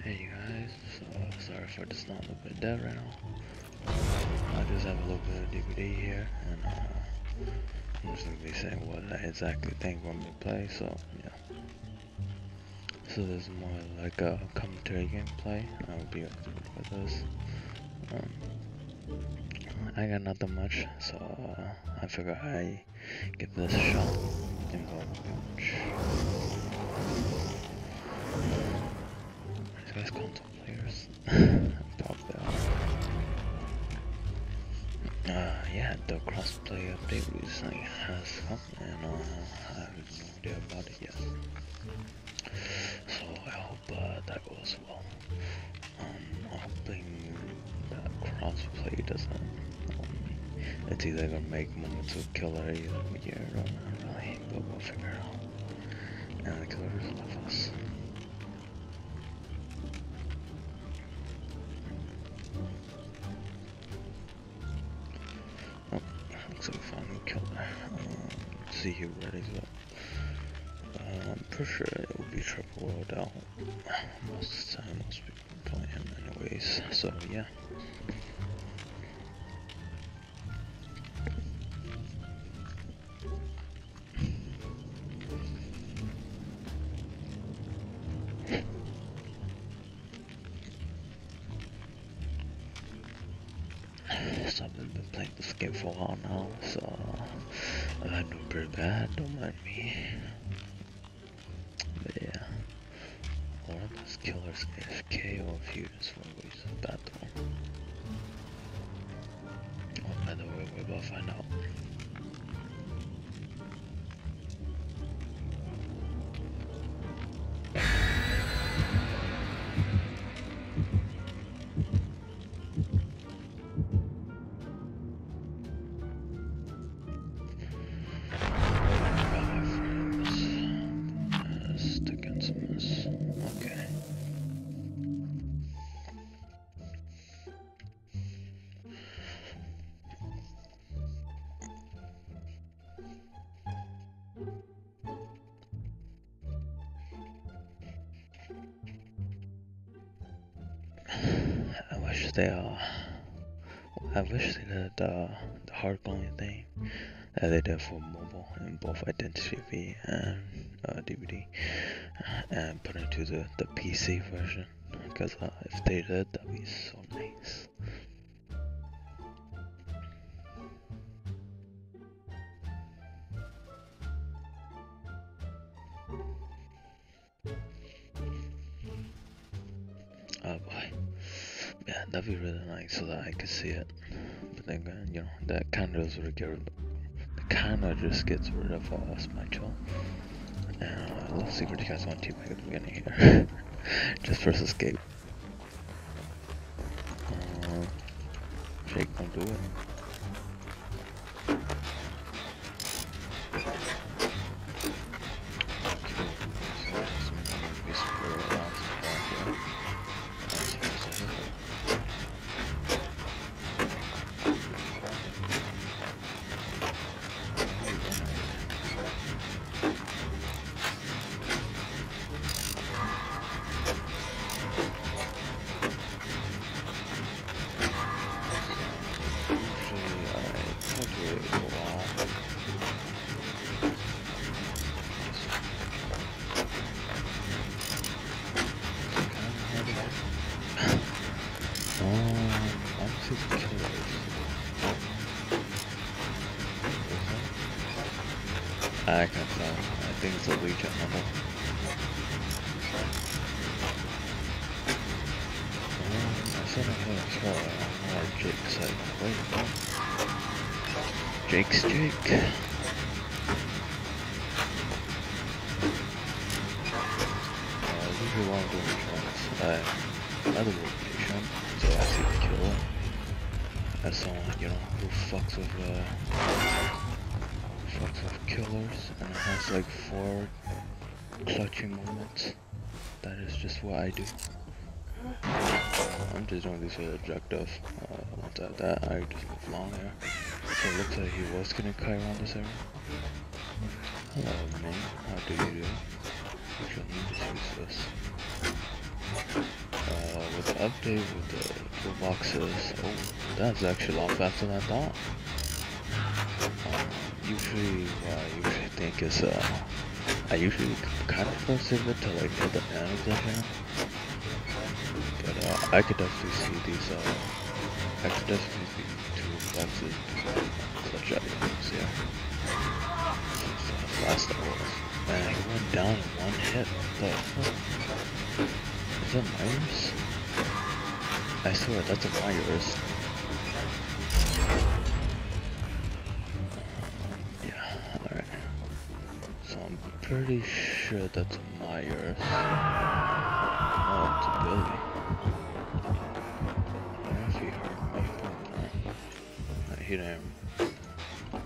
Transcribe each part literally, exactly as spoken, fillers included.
Hey guys, so uh, sorry for the sound a little bit dead right now. I just have a little bit of D V D here, and uh, I'm just gonna be saying what I exactly think when we play. So yeah, so this is more like a commentary gameplay. I will be with this. Um, I got nothing much, so uh, I figure I give this a shot. Didn't go much. These guys console players. Probably are. Uh, yeah, the crossplay update recently has come, and uh, I have no idea about it yet. So I hope uh, that goes well. Um, I'm hoping that crossplay doesn't. Um, it's either gonna make moments of killer either year or not really, but we'll figure it out. And the killers love us. Oh, looks like we found a killer. Um, let's see who ready to go. Uh, I'm pretty sure it will be triple loadout. Most of the time, most people play him anyways. So yeah. So I've been playing this game for a while now, so I'm doing pretty bad, don't mind me. But yeah, one of those killers A F K or if you just want to use the bathroom. Oh, by the way, we're about to find out. I wish they uh, I wish they did uh, the hard cloning thing that they did for mobile in both Identity V and uh, D V D, and put it to the the P C version. Because uh, if they did, that'd be so nice. Oh boy. Yeah, that'd be really nice so that I could see it. But then again, you know, that kinda does really get rid of, that kinda just gets rid of uh, Smicho. And uh, let's see what you guys want to make at the beginning here. Just first escape. Uh, Jake, don't do it. I can't tell. I think it's a Legion level. Um, I said I had a try. I don't know what Jake said. Wait, Jake's Jake. Uh, usually while I'm doing missions, I another location, so I see the kill. As someone, you know, who fucks with uh fucks with killers, and it has like four clutching moments. That is just what I do. I'm just doing this for the objective. Uh, once I have that, I just move along here. So it looks like he was getting kite around this area. Hello, man. How do you do? Which one you just use this? update with the toolboxes. Oh, that's actually a lot faster than I thought. Um, usually, what I usually think is, uh, I usually kind of force it to like near the end of the game. But uh, I could definitely see these, uh, I could definitely see toolboxes such items, yeah. So, last that was. Man, he went down in one hit. What the fuck? Is that Myers? I swear, that's a Myers. Yeah, alright. So I'm pretty sure that's a Myers. Oh, it's a Billy. I don't know if he heard me. No, he didn't. Um,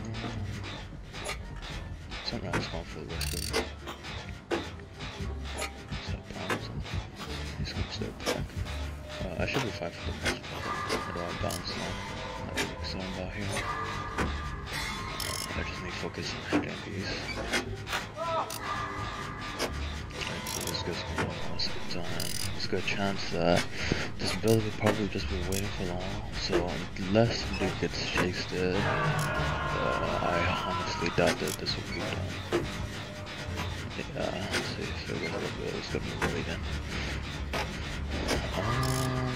something else going for the rest of it. So promising. He's gonna start back. Uh, I should be fine for the most part. But I'll bounce now. Not too concerned about here. Uh, I just need to focus on hitting these. Alright, so this guy's gonna most of the time. There's a good chance that this build will probably just be waiting for long. So unless somebody gets chased in, uh, I honestly doubt that this will be done. Yeah, let's see if they're gonna build. It's gonna be waiting. Um,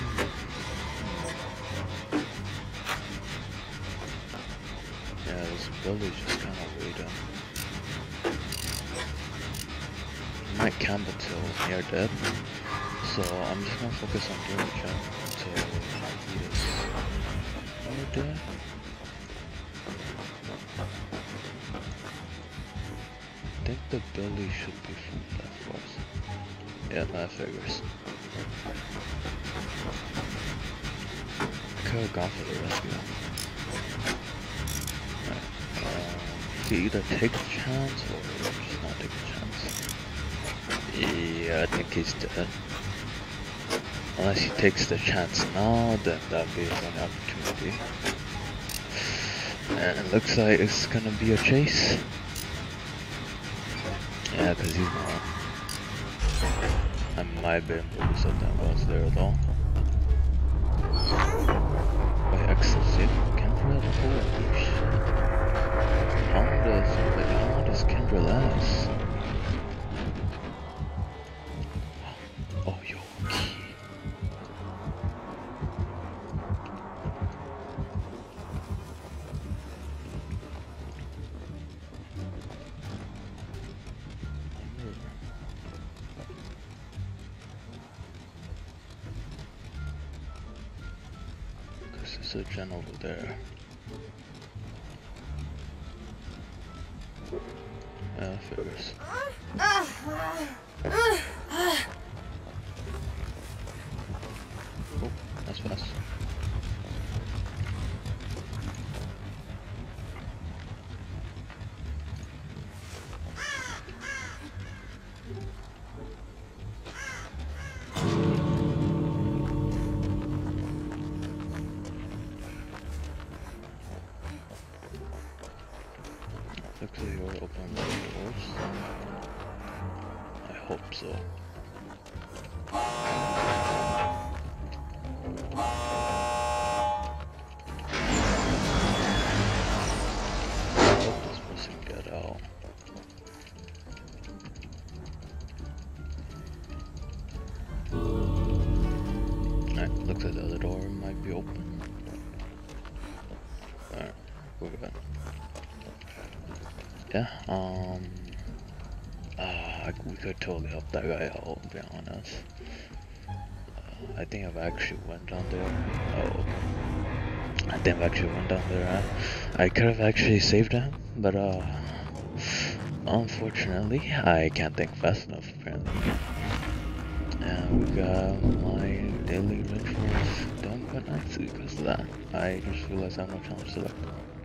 yeah, this build is just kind of waiting. I might camp until near dead, so I'm just gonna focus on doing the jump until he is near dead. I think the Billy should be from left for us. Yeah, that figures. I could have gone for the rescue. Right. Um, he either take a chance or just not take a chance. Yeah, I think he's dead. Unless he takes the chance now, then that'd be an opportunity. And it looks like it's gonna be a chase. Yeah, because he's not. I might be able to do something else there at all. Wait, exit save Kendra? Holy shit. How long does, like, how long does Kendra last? Oh, yo, key. There's a gen over there. Yeah, that figures. Oh, that's fast. Looks like you're opening the doors. I hope so. I hope this person get out. Alright, looks like the other door might be open. Alright, we're good. Yeah, um, uh, we could totally help that guy out, to be honest. Uh, I think I've actually went down there. Oh, I think I've actually went down there. I, I could have actually saved him, but uh, unfortunately, I can't think fast enough, apparently. And we got my daily rituals done quite nicely because of that. I just realized how much I'm selected.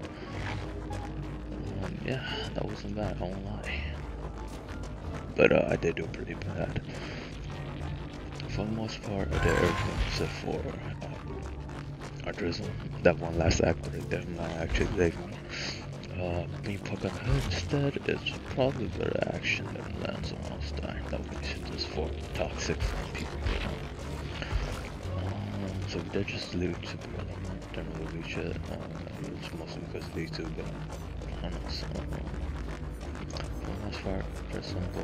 Um, yeah, that wasn't bad, I won't lie. But uh, I did do pretty bad. For the most part, I did everything except for uh, our drizzle. That one last act right there might actually save me. Uh, being put on the hood instead is probably better action than lands almost dying. That way you should just for toxic from people. so they're just loot super element. They're not really loot shit. Uh, it's mostly because of these two, but I don't know. So, for the most part, pretty simple.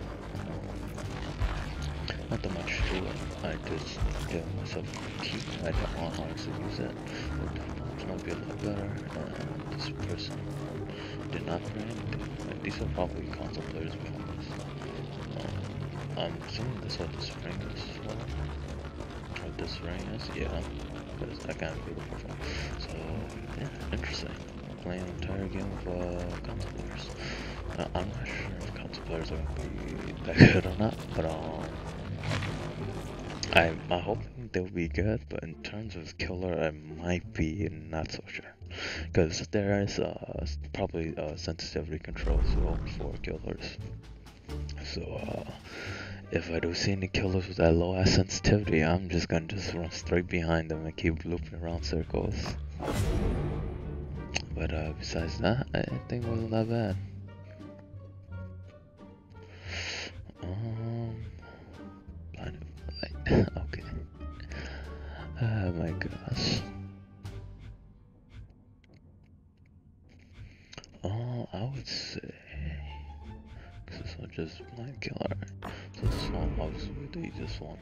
Not that much to it. I just gave myself a key. I don't know how to use it. It might be a little better. And this person did not bring anything. Like, these are probably console players before this. Um, I'm assuming that's what this ring is for. What this ring is? Yeah. Because I can't read the profile. So, yeah, interesting. Playing an entire game of uh, console players. Uh, I'm not sure if console players are going to be that good or not, but um, I'm, I'm hoping they'll be good, but in terms of killer, I might be not so sure. Because there is uh, probably uh, sensitivity control as well for killers. So uh, if I do see any killers with that low ass sensitivity, I'm just gonna just run straight behind them and keep looping around circles. But uh, besides that, I think it wasn't that bad. Um, blinded by light. Okay. Oh my gosh. Oh, I would say, cause this one just blind killer. So this one obviously the easiest one.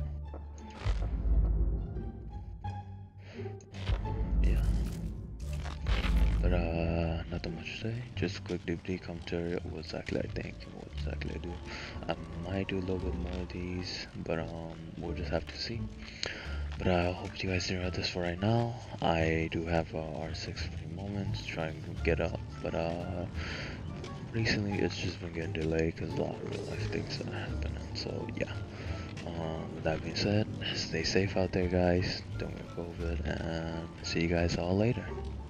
Yeah. But uh, nothing much to say. Just quick D V D commentary. What exactly I think. What exactly I do. I might do a little bit more of these, but um, we'll just have to see. But I uh, hope you guys enjoyed this for right now. I do have uh, R six free moments trying to get up, but uh, recently it's just been getting delayed because a lot of real life things are happening. So yeah. Um, with that being said, stay safe out there, guys. Don't get COVID, and see you guys all later.